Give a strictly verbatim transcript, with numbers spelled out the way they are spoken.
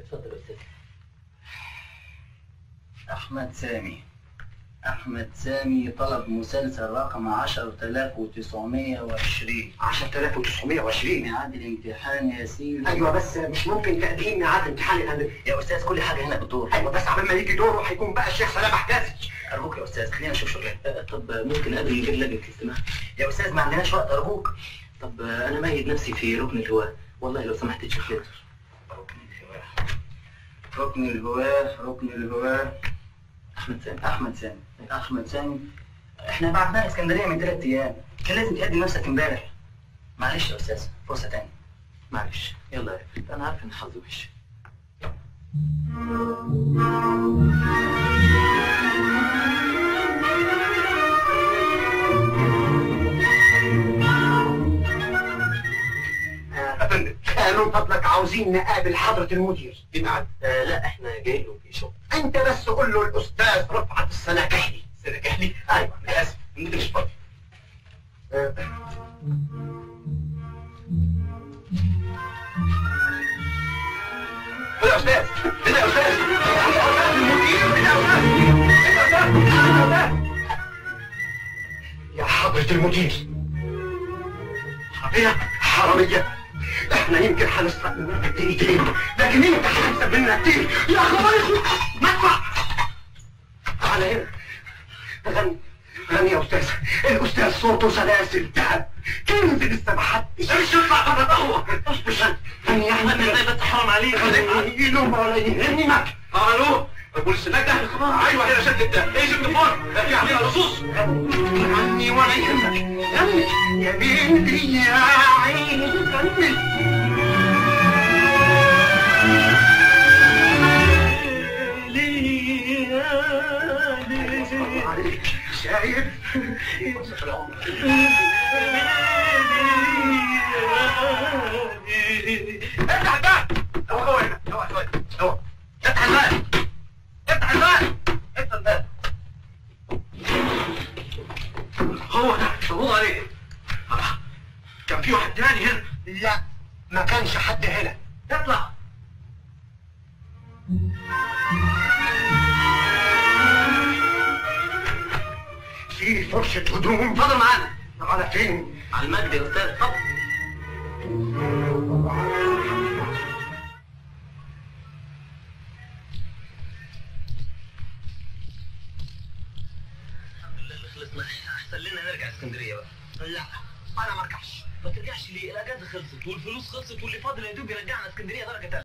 اتفضل يا استاذ. احمد سامي. احمد سامي طلب مسلسل رقم عشرة آلاف وتسعمية وعشرين. عشرة آلاف وتسعمية وعشرين ميعاد الامتحان يا سيدي. ايوه بس مش ممكن تقديم ميعاد امتحان الهندسه يا استاذ، كل حاجه هنا بدور. ايوه بس عبال ما يجي دوره هيكون بقى الشيخ سلام حجازي. ارجوك يا استاذ خلينا نشوف شغلنا. طب ممكن اقابل مدير لجنه الاستماع؟ يا استاذ ما عندناش وقت ارجوك. طب انا ميت نفسي في ركن الهواء، والله لو سمحت تشوف لي. ركن الهواء ركن الهواء ركن الهواء احمد سامي. احمد سامي احمد سامي احنا بعتنا اسكندريه من ثلاث ايام، كان لازم تقدم نفسك امبارح. معلش يا استاذ، فرصه تانية. معلش يلا يا رفيق، انا عارف ان حظي وحش. افندم من فضلك عاوزين نقابل حضره المدير. في ميعاد؟ آه لا احنا جايين له في شغل. انت بس قول له الاستاذ رفعت السناكحلي. سناكحلي؟ ايوه انا اسف، المدير مش فاضي. آه. يا استاذ يا استاذ المدير يا حضرة المدير. حرامية حرامية، احنا يمكن هنسرق منك دقيقتين لكن انت هتكسب منا كتير. يا خبر مدفع. تعالى هنا غني غني يا استاذ. الاستاذ صوته سلاسل ذهب، كنز لسه ما حدش مش يطلع بره القهوه. مش غني يا احمد بس حرام عليك. غني له ولا يهمني مك. الو البوليس هناك ده؟ ايوه هنا شد ده. ايه شد فار؟ في علينا لصوص. غني ولا يهمك. غني يا بنتي يا عيني غني. شايف؟ افتح الباب. هو هو هنا. هو هو هو. افتح الباب. افتح الباب. افتح الباب. هو ده. مبروك عليك. كان في واحد تاني هنا. لا ما كانش حد هنا. اطلع. في فرشة هدوم. اتفضل معانا. على فين؟ على المجد يا استاذ، اتفضل. الحمد لله اللي خلصنا. احسن لنا نرجع اسكندريه بقى. لا انا ما ارجعش. ما ترجعش ليه؟ الاجازه خلصت والفلوس خلصت واللي فاضل يا دوب يرجعنا اسكندريه درجه تانية.